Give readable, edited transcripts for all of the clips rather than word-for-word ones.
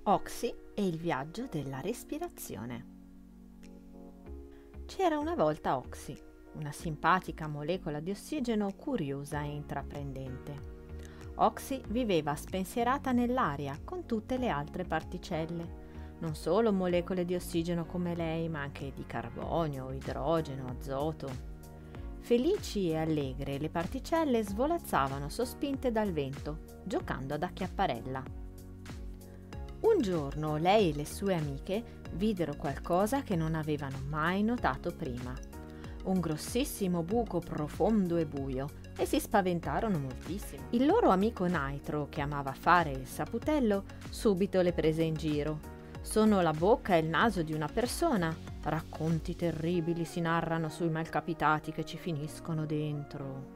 Oxy e il viaggio della respirazione. C'era una volta Oxy, una simpatica molecola di ossigeno curiosa e intraprendente. Oxy viveva spensierata nell'aria con tutte le altre particelle, non solo molecole di ossigeno come lei, ma anche di carbonio, idrogeno, azoto. Felici e allegre, le particelle svolazzavano sospinte dal vento, giocando ad acchiapparella. Un giorno lei e le sue amiche videro qualcosa che non avevano mai notato prima. Un grossissimo buco profondo e buio, e si spaventarono moltissimo. Il loro amico Nitro, che amava fare il saputello, subito le prese in giro. Sono la bocca e il naso di una persona. Racconti terribili si narrano sui malcapitati che ci finiscono dentro.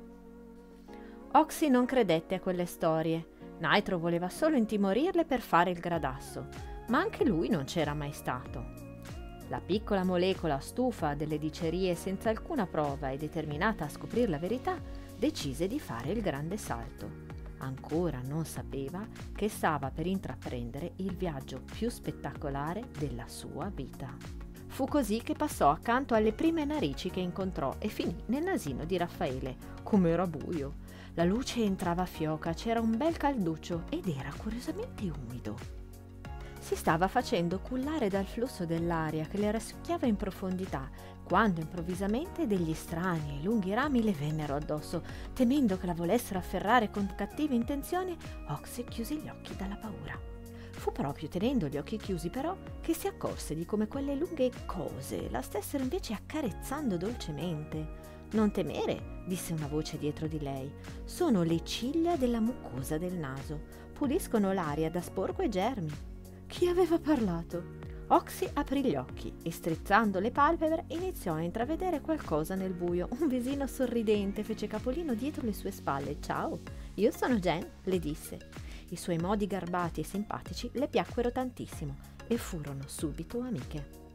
Oxy non credette a quelle storie. Nitro voleva solo intimorirle per fare il gradasso, ma anche lui non c'era mai stato. La piccola molecola, stufa delle dicerie senza alcuna prova e determinata a scoprire la verità, decise di fare il grande salto. Ancora non sapeva che stava per intraprendere il viaggio più spettacolare della sua vita. Fu così che passò accanto alle prime narici che incontrò e finì nel nasino di Raffaele. Com'era buio! La luce entrava a fioca, c'era un bel calduccio ed era curiosamente umido. Si stava facendo cullare dal flusso dell'aria che le rasucchiava in profondità, quando improvvisamente degli strani e lunghi rami le vennero addosso. Temendo che la volessero afferrare con cattive intenzioni, Oxy chiuse gli occhi dalla paura. Fu proprio tenendo gli occhi chiusi però che si accorse di come quelle lunghe cose la stessero invece accarezzando dolcemente. «Non temere», disse una voce dietro di lei. «Sono le ciglia della mucosa del naso. Puliscono l'aria da sporco e germi». Chi aveva parlato? Oxy aprì gli occhi e, strizzando le palpebre, iniziò a intravedere qualcosa nel buio. Un visino sorridente fece capolino dietro le sue spalle. «Ciao, io sono Jen», le disse. I suoi modi garbati e simpatici le piacquero tantissimo e furono subito amiche.